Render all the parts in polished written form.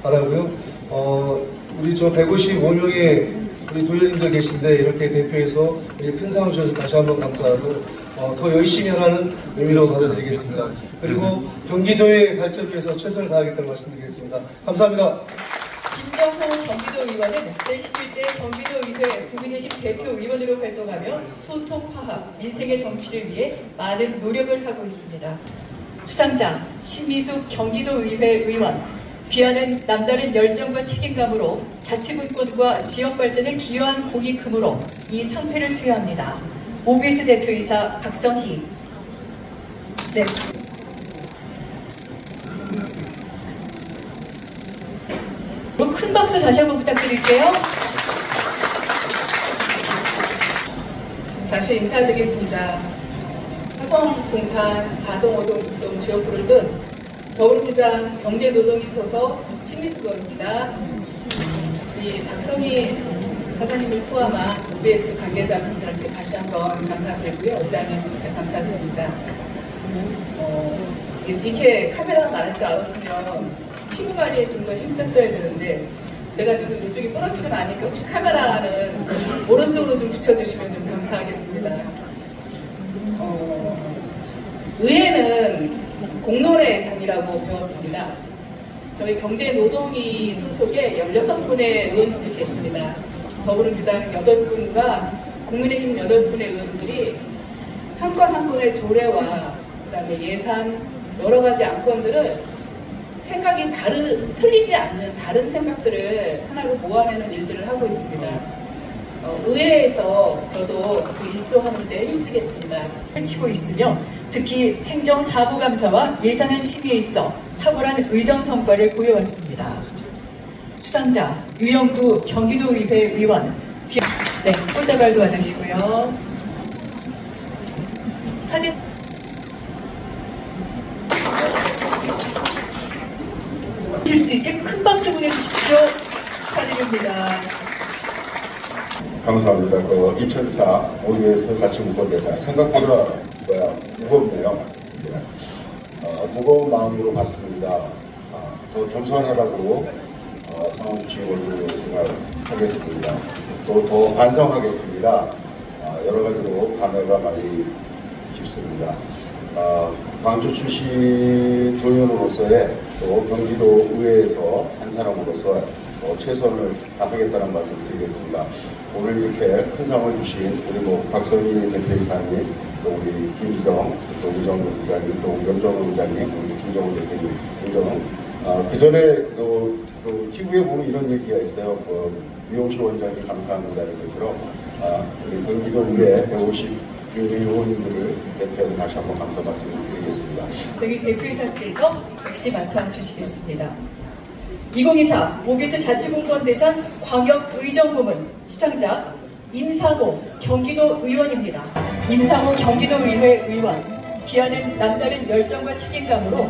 바라고요. 우리 저 155명의 우리 도의원님들 계신데 이렇게 대표해서 우리 큰 상을 주셔서 다시 한번 감사하고 더 열심히 하라는 의미로 받아들이겠습니다. 그리고 경기도의 발전을 위해서 최선을 다하겠다는 말씀드리겠습니다. 감사합니다. 김정호 경기도의원은 제11대 경기도의회 국민의힘 대표의원으로 활동하며 소통, 화합, 민생의 정치를 위해 많은 노력을 하고 있습니다. 수상자 신미숙 경기도의회 의원, 귀하는 남다른 열정과 책임감으로 자치분권과 지역발전에 기여한 공이 크므로 이 상패를 수여합니다. OBS 대표이사 박성희. 네. 큰 박수 다시 한번 부탁드릴게요. 다시 인사드리겠습니다. 화성, 동탄, 4동, 5동 지역구를 둔 더불어민주당 경제노동위 소속 신미숙 의원입니다. 이 박성희 사장님을 포함한 OBS 관계자분들한테 다시 한번 감사드리고요. 의장님 진짜 감사드립니다. 이렇게 카메라가 많을 줄 알았으면 피부 관리에 좀 더 힘썼어야 되는데 제가 지금 이쪽이 부러지고 나니까 혹시 카메라는 오른쪽으로 좀 비춰주시면 좀 감사하겠습니다. 의회는 공론의 장이라고 배웠습니다. 저희 경제노동위 소속에 16분의 의원님들이 계십니다. 더불어민주당 8분과 국민의힘 8분의 의원들이 한 건 한 건의 조례와 그다음에 예산 여러 가지 안건들을 생각이 틀리지 않는 다른 생각들을 하나로 모아내는 일들을 하고 있습니다. 의회에서 저도 그 일조하는데 힘쓰겠습니다. 펼치고 있으며 특히 행정사부감사와 예산안 심의에 있어 탁월한 의정 성과를 보여왔습니다. 수상자 유영두 경기도의회 의원. 네, 꽃다발도 받으시고요. 사진. 실 수 있게 큰 박수 보내주십시오. 축하드립니다. 감사합니다. 2004 OBS 자치분권대상 생각보다 무겁네요. 무거운 마음으로 봤습니다. 더 겸손하라고 상황 주시고 생각하겠습니다. 또 더 반성하겠습니다. 여러 가지로 감회가 많이 깊습니다. 광주 출신 도의원으로서의 또 경기도 의회에서 한 사람으로서 최선을 다하겠다는 말씀 드리겠습니다. 오늘 이렇게 큰 상을 주신 우리 박성희 대표이사님, 또 우리 김지정, 또 우정우 의장님, 또 연정우 의장님, 우리 김정우 대표님, 그 전에 TV에 보면 이런 얘기가 있어요. 미용실 원장님 감사합니다. 이런 것처럼 우리 경기도 의회 150 의원님들을 대표해서 다시 한번 감사 말씀을 드리겠습니다. 저희 대표이사께서 역시 맡아 주시겠습니다. 2024 OBS 자치분권대상 광역의정부문 수상자 임상호 경기도 의원입니다. 임상호 경기도의회 의원, 귀하는 남다른 열정과 책임감으로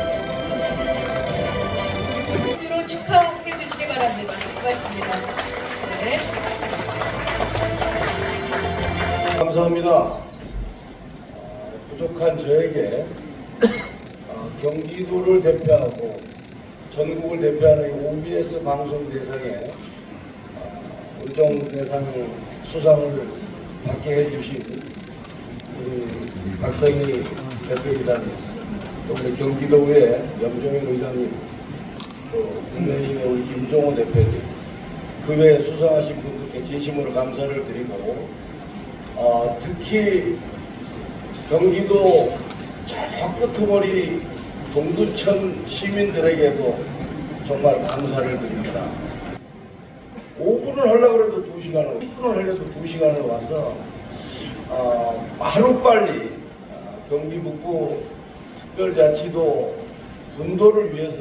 박수로 축하해 주시기 바랍니다. 고맙습니다. 네. 감사합니다. 부족한 저에게 경기도를 대표하고 전국을 대표하는 OBS 방송 대상에 의정 대상 수상을 받게 해주신 우리 박성희 대표이사님, 또 우리 경기도의 염종현 의장님, 또 국민의힘의 우리 김종호 대표님, 그 외에 수상하신 분들께 진심으로 감사를 드리고 특히 경기도 저 끄트머리 동두천 시민들에게도 정말 감사를 드립니다. 5분을 하려고 해도 2시간을, 10분을 하려도 2시간을 와서 하루빨리 경기북부 특별자치도 분도를 위해서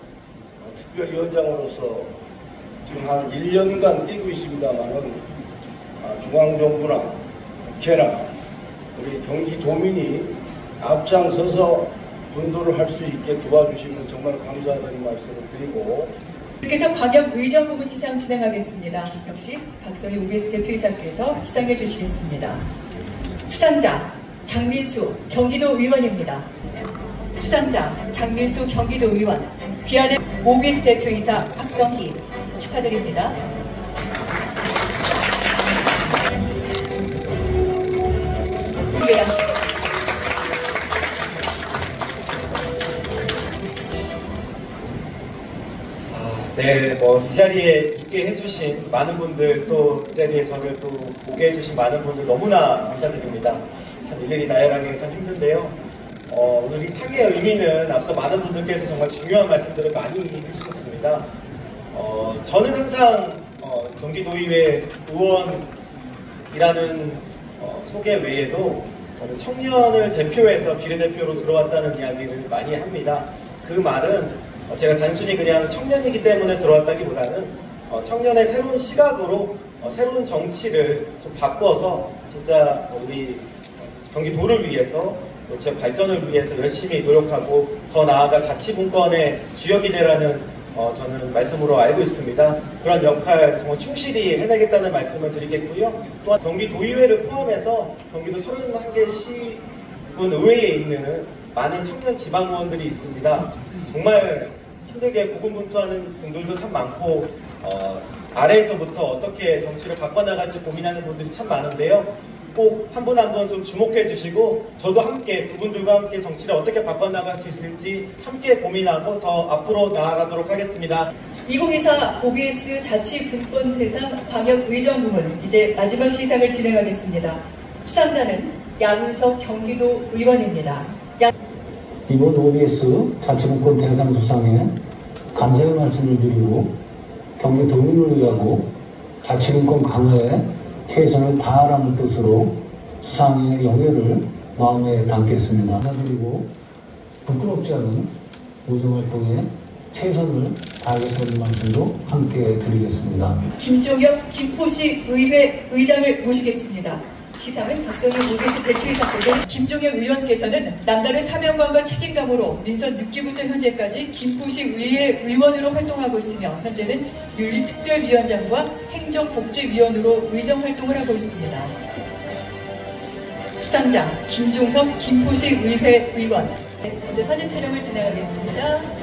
특별위원장으로서 지금 한 1년간 뛰고 있습니다만은 중앙정부나 국회나 우리 경기도민이 앞장서서 분도를 할 수 있게 도와주시면 정말 감사하다는 말씀을 드리고, 그래서 광역의정부문 시상 진행하겠습니다. 역시 박성희 OBS 대표이사께서 시상해 주시겠습니다. 수상자 장민수 경기도 의원입니다. 수상자 장민수 경기도 의원, 귀하는 OBS 대표이사 박성희 축하드립니다. 네, 이 자리에 있게 해주신 많은 분들, 또 이 자리에 저를 또 오게 해주신 많은 분들 너무나 감사드립니다. 참 일일이 나열하기 참 힘든데요. 오늘 이 상의 의미는 앞서 많은 분들께서 정말 중요한 말씀들을 많이 해주셨습니다. 저는 항상 경기도의회 의원이라는 소개 외에도 청년을 대표해서 비례대표로 들어왔다는 이야기를 많이 합니다. 그 말은 제가 단순히 그냥 청년이기 때문에 들어왔다기보다는 청년의 새로운 시각으로 새로운 정치를 좀 바꿔서 진짜 우리 경기도를 위해서 제 발전을 위해서 열심히 노력하고 더 나아가 자치분권의 주역이 되라는 저는 말씀으로 알고 있습니다. 그런 역할 정말 충실히 해내겠다는 말씀을 드리겠고요. 또한 경기도의회를 포함해서 경기도 31개 시군 의회에 있는 많은 청년 지방의원들이 있습니다. 정말 힘들게 고군분투하는 분들도 참 많고 아래에서부터 어떻게 정치를 바꿔나갈지 고민하는 분들이 참 많은데요. 꼭 한 분 한 분 좀 주목해 주시고 저도 함께 그분들과 함께 정치를 어떻게 바꿔나갈 수 있을지 함께 고민하고 더 앞으로 나아가도록 하겠습니다. 2024 OBS 자치분권 대상 방역의정 부문 이제 마지막 시상을 진행하겠습니다. 수상자는 양은석 경기도 의원입니다. 이번 OBS 자치분권 대상 수상에 감사의 말씀을 드리고 경기도민을 위하고 자치분권 강화에 최선을 다하라는 뜻으로 수상의 영예를 마음에 담겠습니다. 감사드리고 부끄럽지 않은 의정활동에 최선을 다하겠다는 말씀도 함께 드리겠습니다. 김종혁 김포시 의회 의장을 모시겠습니다. 시상은 박성희 OBS 대표이사께서 김종혁 의원께서는 남다른 사명감과 책임감으로 민선 6기부터 현재까지 김포시 의회 의원으로 활동하고 있으며 현재는 윤리특별위원장과 행정복지위원으로 의정활동을 하고 있습니다. 수상장 김종혁 김포시 의회 의원. 이제 사진 촬영을 진행하겠습니다.